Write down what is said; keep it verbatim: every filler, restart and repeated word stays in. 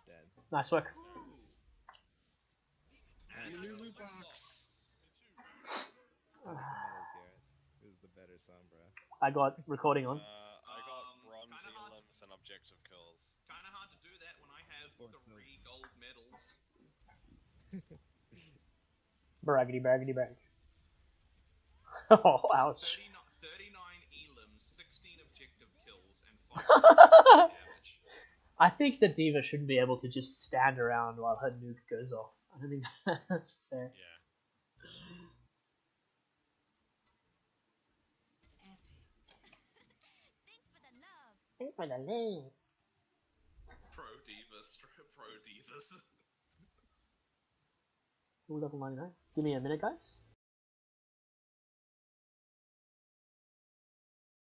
dead. Nice work. And a new loot box. How was the medals, Garrett? It was the better Sombra. I got recording on. Uh, I got Um, bronze kinda hard elims and objective kills. Kind of hard to do that when I have course, three gold medals. Braggity, braggity, brag. Oh, ouch. thirty-nine, thirty-nine elims, sixteen objective kills, and five damage. I think that D.Va shouldn't be able to just stand around while her nuke goes off. I don't think that's fair. Yeah. Thanks for the name. Pro divas, pro divas. Level ninety-nine. Give me a minute, guys.